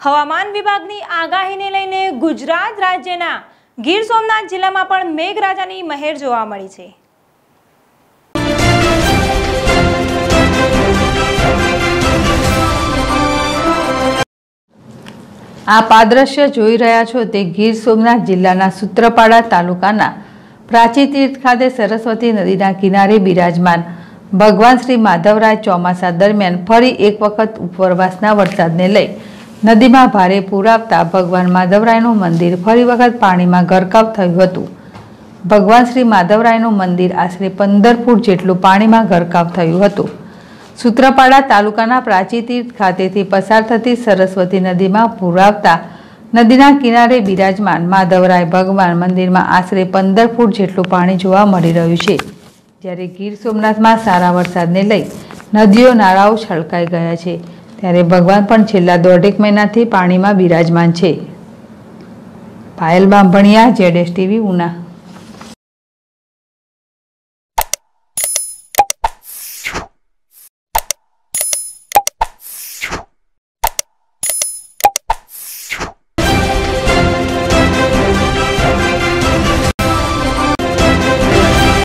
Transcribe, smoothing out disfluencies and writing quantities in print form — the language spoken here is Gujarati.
હવામાન વિભાગની આગાહીને લઈને ગુજરાત રાજ્યના ગીર સોમનાથ જિલ્લામાં પણ મેઘરાજાની મહેર જોવા મળી છે। આપ આ દ્રશ્ય જોઈ રહ્યા છો તે ગીર સોમનાથ જિલ્લાના સૂત્રાપાડા તાલુકાના પ્રાચી તીર્થ ખાતે સરસ્વતી નદીના કિનારે બિરાજમાન ભગવાન શ્રી માધવરાય ચોમાસા દરમિયાન ફરી એક વખત ઉપરવાસના વરસાદને લઈ નદીમાં ભારે પૂર આવતા ભગવાન માધવરાયનું મંદિર ફરી વખત પાણીમાં ગરકાવ થયું હતું। ભગવાન શ્રી માધવરાયનું મંદિર આશરે 15 ફૂટ જેટલું પાણીમાં ગરકાવ થયું હતું। સૂત્રાપાડા તાલુકાના પ્રાચી તીર્થ ખાતેથી પસાર થતી સરસ્વતી નદીમાં પૂર આવતા નદીના કિનારે બિરાજમાન માધવરાય ભગવાન મંદિરમાં આશરે 15 ફૂટ જેટલું પાણી જોવા મળી રહ્યું છે। જ્યારે ગીર સોમનાથમાં સારા વરસાદને લઈ નદીઓ નાળાઓ છલકાઈ ગયા છે, ત્યારે ભગવાન પણ છેલ્લા 1.5 મહિનાથી પાણીમાં બિરાજમાન છે। પાયલ બાંભણિયા, ZSTV ઉના।